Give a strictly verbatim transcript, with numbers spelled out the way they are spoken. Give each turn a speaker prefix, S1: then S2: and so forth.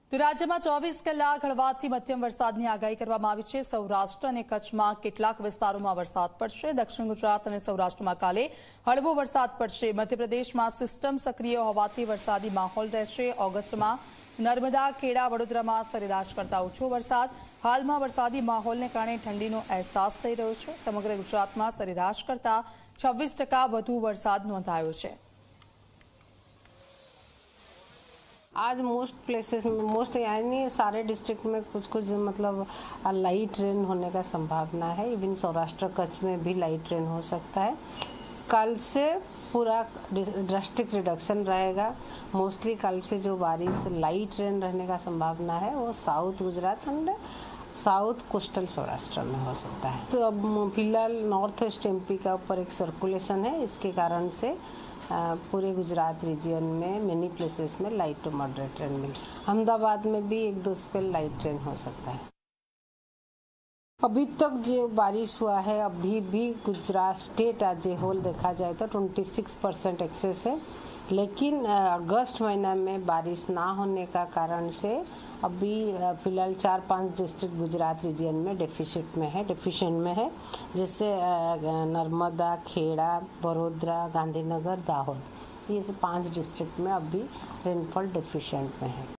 S1: તો રાજ્યમાં ચોવીસ કલાક હળવાથી મધ્યમ વરસાદની આગાહી કરવામાં આવી છે। સૌરાષ્ટ્ર અને કચ્છમાં કેટલાક વિસ્તારોમાં વરસાદ પડશે। દક્ષિણ ગુજરાત અને સૌરાષ્ટ્રમાં કાલે હળવો વરસાદ પડશે। મધ્યપ્રદેશમાં સિસ્ટમ સક્રિય હોવાથી વરસાદી માહોલ રહેશે। ઓગસ્ટમાં નર્મદા, ખેડા, વડોદરામાં સરેરાશ કરતા ઓછો વરસાદ। હાલમાં વરસાદી માહોલને કારણે ઠંડીનો અહેસાસ થઈ રહ્યો છે। સમગ્ર ગુજરાતમાં સરેરાશ કરતા છવ્વીસ ટકા વધુ વરસાદ નોંધાયો છે।
S2: आज मोस्ट प्लेसेस में मोस्ट यानी सारे डिस्ट्रिक्ट में कुछ कुछ मतलब लाइट रेन होने का संभावना है। इवन सौराष्ट्र कच्छ में भी लाइट रेन हो सकता है। कल से पूरा ड्रास्टिक रिडक्शन रहेगा। मोस्टली कल से जो बारिश लाइट रेन रहने का संभावना है वो south Gujarat and south coastal Saurashtra में हो सकता है। तो अब फिलहाल नॉर्थ वेस्ट एमपी का ऊपर एक सर्कुलेशन है, इसके कारण से पूरे गुजरात रीजन में मेनी प्लेसेस में लाइट टू मॉडरेट रेन मिल। अहमदाबाद में भी एक दो स्पेल लाइट रेन हो सकता है। अभी तक जो बारिश हुआ है अभी भी Gujarat state as a whole देखा जाए तो छब्बीस परसेंट एक्सेस है, लेकिन अगस्त महीना में बारिश ना होने का कारण से अभी फिलहाल चार पांच डिस्ट्रिक्ट गुजरात रीजन में डेफिसिट में है डेफिशिएंट में है, जैसे नर्मदा, खेड़ा, वडोदरा, गांधीनगर, दाहोद, ये पांच डिस्ट्रिक्ट में अभी रेनफॉल डेफिशिएंट में है।